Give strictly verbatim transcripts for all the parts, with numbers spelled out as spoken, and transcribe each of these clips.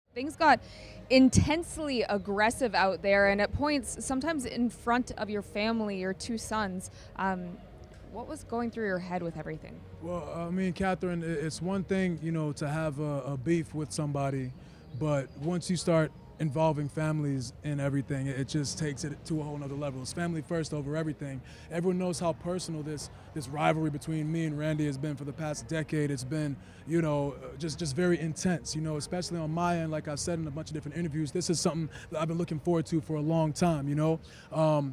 Things got intensely aggressive out there, and at points, sometimes in front of your family, your two sons. Um, what was going through your head with everything? Well, I mean, Catherine, it's one thing, you know, to have a, a beef with somebody, but once you start involving families in everything, it just takes it to a whole nother level. It's family first over everything. Everyone knows how personal this this rivalry between me and Randy has been for the past decade. It's been, you know, just just very intense, you know, especially on my end. Like I've said in a bunch of different interviews, this is something that I've been looking forward to for a long time, you know. Um,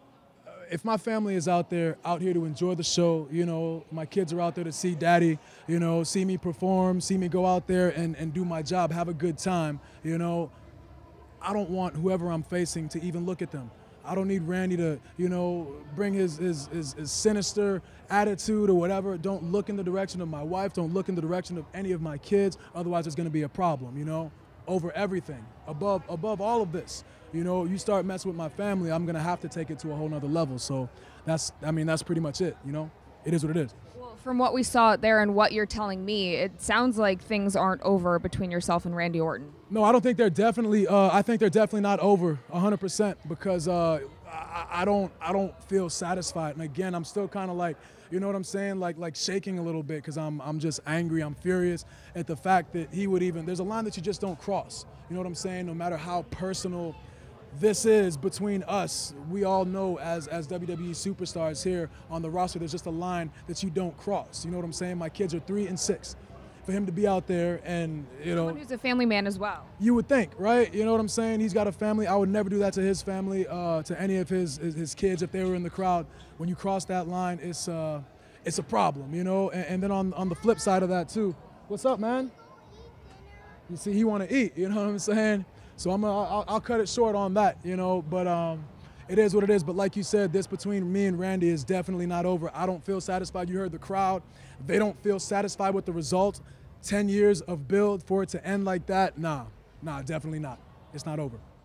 if my family is out there, out here to enjoy the show, you know, my kids are out there to see daddy, you know, see me perform, see me go out there and, and do my job, have a good time, you know, I don't want whoever I'm facing to even look at them. I don't need Randy to, you know, bring his, his, his, his sinister attitude or whatever. Don't look in the direction of my wife. Don't look in the direction of any of my kids. Otherwise, there's going to be a problem, you know, over everything, above, above all of this. You know, you start messing with my family, I'm going to have to take it to a whole nother level. So that's, I mean, that's pretty much it, you know. It is what it is. Well, from what we saw out there and what you're telling me, it sounds like things aren't over between yourself and Randy Orton. No, I don't think they're definitely. Uh, I think they're definitely not over one hundred percent because uh, I, I don't. I don't feel satisfied. And again, I'm still kind of like, you know what I'm saying, like like shaking a little bit because I'm I'm just angry. I'm furious at the fact that he would even. There's a line that you just don't cross. You know what I'm saying? No matter how personal this is between us, we all know as as W W E superstars here on the roster, there's just a line that you don't cross. You know what I'm saying? My kids are three and six. For him to be out there and, you know. Someone who's a family man as well. You would think, right? You know what I'm saying? He's got a family. I would never do that to his family, uh, to any of his, his his kids if they were in the crowd. When you cross that line, it's uh, it's a problem, you know. And, and then on on the flip side of that too, what's up, man? You see, he want to eat. You know what I'm saying? So I'm a, I'll, I'll cut it short on that, you know. But um, it is what it is. But like you said, this between me and Randy is definitely not over. I don't feel satisfied. You heard the crowd. They don't feel satisfied with the result. ten years of build for it to end like that, nah, nah, definitely not. It's not over.